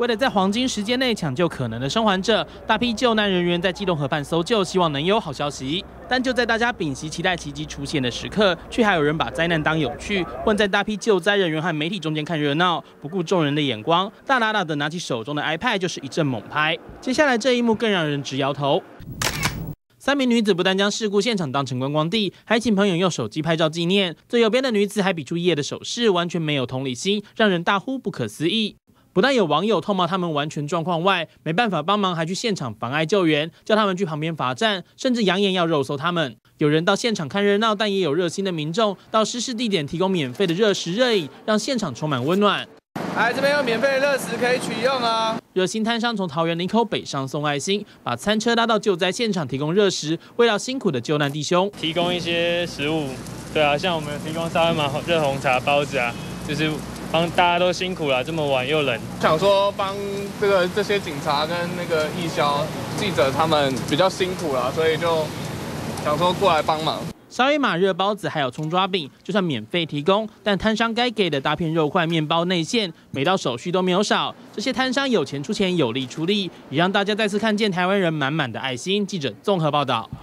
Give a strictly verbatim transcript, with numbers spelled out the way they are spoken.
为了在黄金时间内抢救可能的生还者，大批救难人员在基隆河畔搜救，希望能有好消息。但就在大家屏息期待奇迹出现的时刻，却还有人把灾难当有趣，混在大批救灾人员和媒体中间看热闹，不顾众人的眼光，大喇喇的拿起手中的 iPad 就是一阵猛拍。接下来这一幕更让人直摇头。 三名女子不但将事故现场当成观光地，还请朋友用手机拍照纪念。最右边的女子还比出耶的手势，完全没有同理心，让人大呼不可思议。不但有网友痛骂他们完全状况外，没办法帮忙，还去现场妨碍救援，叫他们去旁边罚站，甚至扬言要肉搜他们。有人到现场看热闹，但也有热心的民众到失事地点提供免费的热食热饮，让现场充满温暖。 来这边有免费的热食可以取用啊！ 热心摊商从桃园林口北上送爱心，把餐车拉到救灾现场提供热食，为了辛苦的救难弟兄提供一些食物。对啊，像我们提供沙威玛、热红茶、包子啊，就是帮大家都辛苦了，这么晚又冷。 想说帮这个这些警察跟那个义消记者他们比较辛苦了，所以就想说过来帮忙。 沙威玛、热包子还有葱抓饼，就算免费提供，但摊商该给的大片肉块、面包、内馅，每道手续都没有少。这些摊商有钱出钱，有力出力，也让大家再次看见台湾人满满的爱心。记者综合报道。